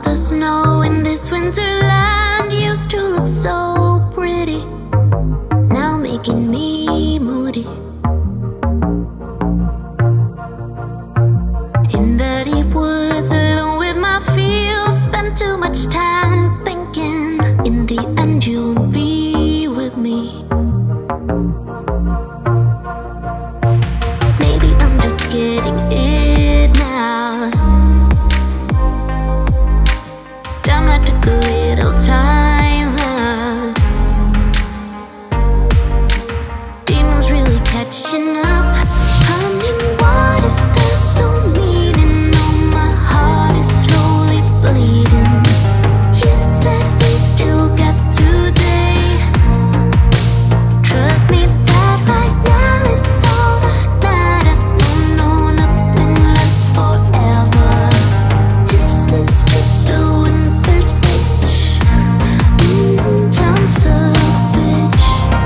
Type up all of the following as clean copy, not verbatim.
the snow in this winterland used to look so pretty, now making me moody. In the deep woods, alone with my feels, spent too much time thinking, in the end you won't be with me. Maybe I'm just getting it now. Damn, I took a little time out. Demons really catching up. I mean, what if there's no meaning? Oh, my heart is slowly bleeding. You said we still got today. Trust me that right now is all that matters. No, nothing lasts forever. Is this just a winter stage? I'm so bitch.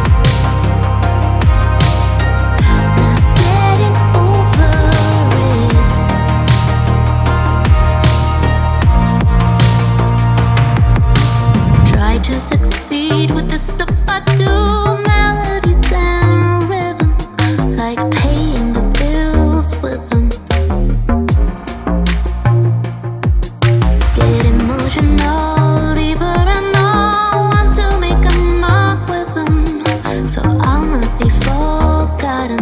Not getting over it. Try to succeed with the stuff I do, melodies and rhythm, like paying the bills with them. Get emotional, deeper and all, want to make a mark with them, so I'll not be forgotten.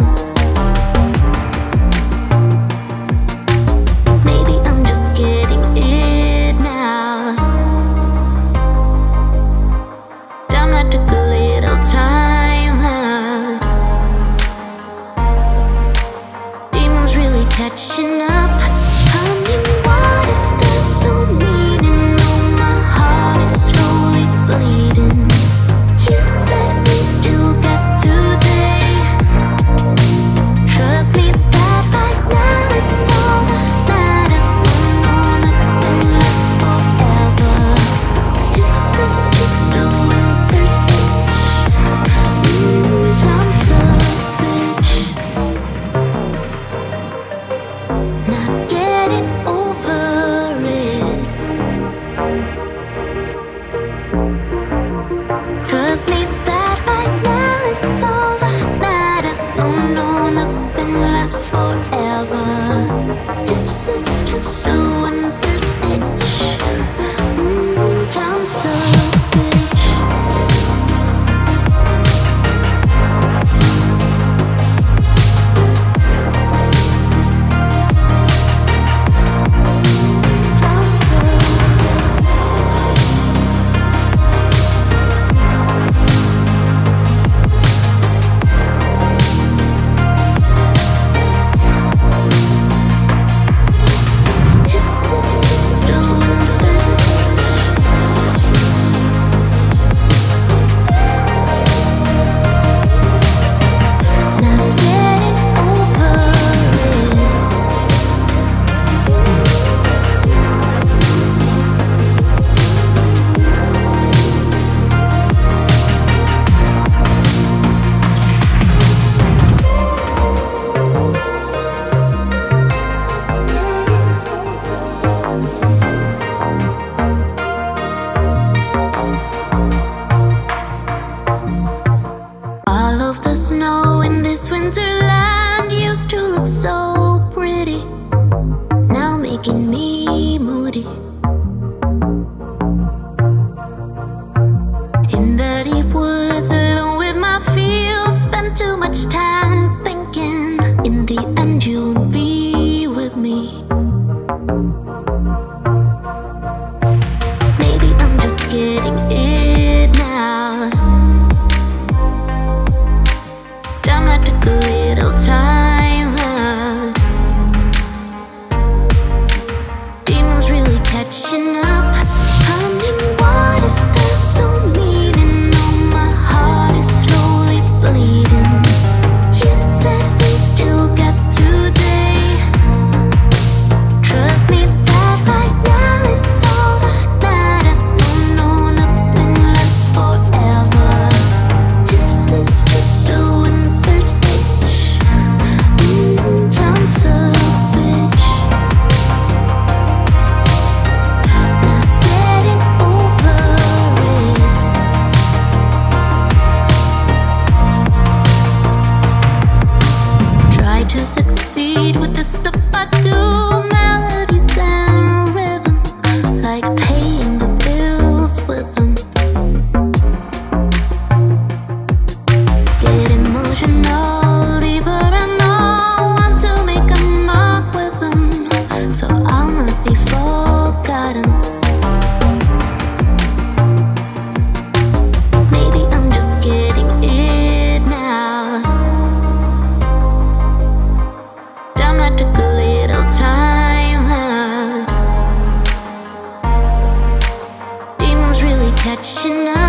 Maybe I'm just getting it now. Damn, I took a little time out. Demons really catching up. I mean, what if there's no meaning? Oh, my heart is slowly bleeding. You said we still got today. Trust me that right now is all that matters. No, nothing lasts forever. Is this just a winter stage? I'm so bitch. Not getting over it. Trust me that right now is all that matters. No, nothing lasts forever. Is this just a winter's itch? I'm so bitch. I'm so all of the snow in this winterland used to look so pretty, now making me moody. In the deep woods, alone with my feels, spent too much time thinking, in the end you won't be with me. Maybe I'm just getting it now. Damn, I took a little time out. Demons really catching up. I mean, what if there's no meaning? Oh, my heart is slowly bleeding. You said we still got today. Trust me that right now is all that matters. No, nothing lasts forever. Is this just a winter stage? I'm so bitch. Chanel.